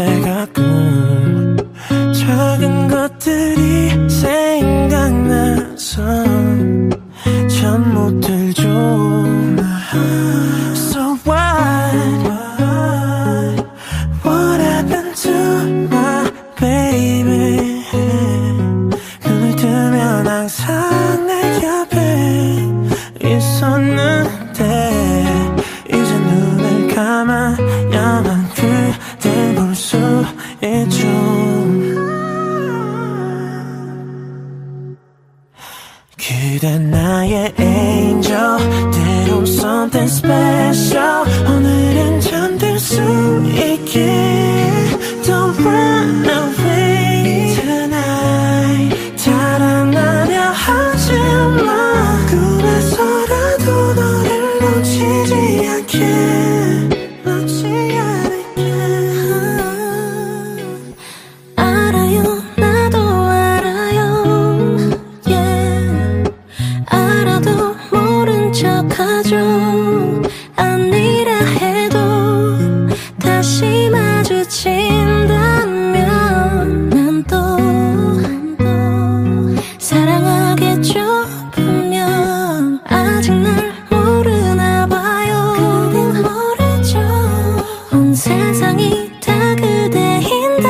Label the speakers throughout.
Speaker 1: 때 가끔 작은 것들이 생각나서 잠 못 들죠. So what happened to my baby? 눈을 뜨면 항상 내 옆에 있었는데 이제 눈을 감아야만 그댈 볼 수 있죠. 그댄 나의 angel, 때론 something special. 오늘은 잠들 수 있게 Don't run away tonight. 자랑하려 하지마. 꿈에서라도 너를 놓치지 않게, 놓지 않을게.
Speaker 2: 알아요, 나도 알아요. Yeah. 알아도 모른 척하죠. 아니라 해도 다시 마주친다면 난 또 사랑하겠죠. 분명 아직 날 모르나 봐요. 그댄 모르죠. 온 세상이 다 그대인데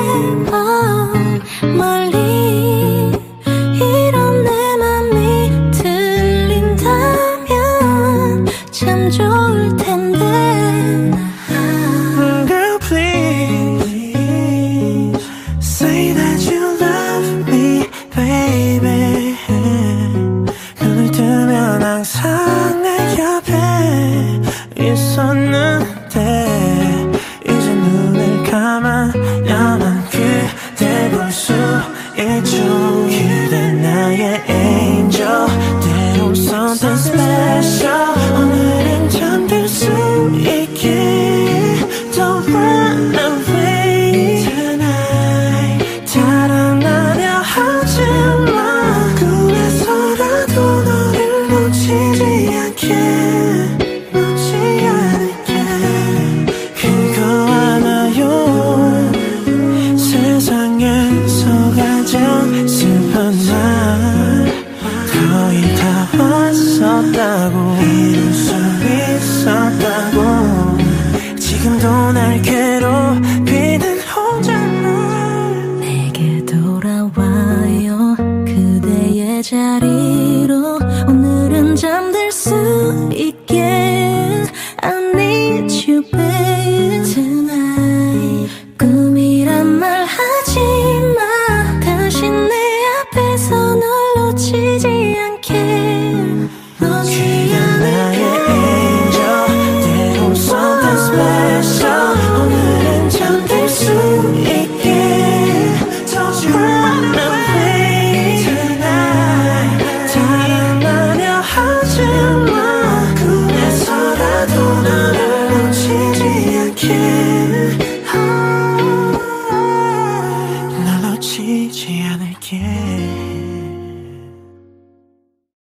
Speaker 2: 멀리 이런 내 맘이 들린다면 참 좋을 텐데.
Speaker 1: Girl, please say that you love me, baby. 눈을 뜨면 항상 내 옆에 있었는데 이제 눈을 감아야만 그댈 볼 수 있죠. 그댄 나의 angel, 때론 something special. 오늘은 잠들 수 있게 Don't run away tonight. 자랑하려 하지마. 꿈에서라도 너를 놓치지 않게, 놓지 않을게. 그거 알아요. 세상에서 가장 슬픈 날 거의 다 왔었다고, 이룰 수 있었다고. 지금도 날 괴롭히는 혼잣말.
Speaker 2: 내게 돌아와요. 그대의 자리로 오늘은 잠들 수 있게. I need you babe tonight. 꿈이란 말 하지마. 다시 내 앞에서 널 놓치지 않게, 놓지 않을게.
Speaker 1: angel, 때론 something special. 오늘은 잠들 수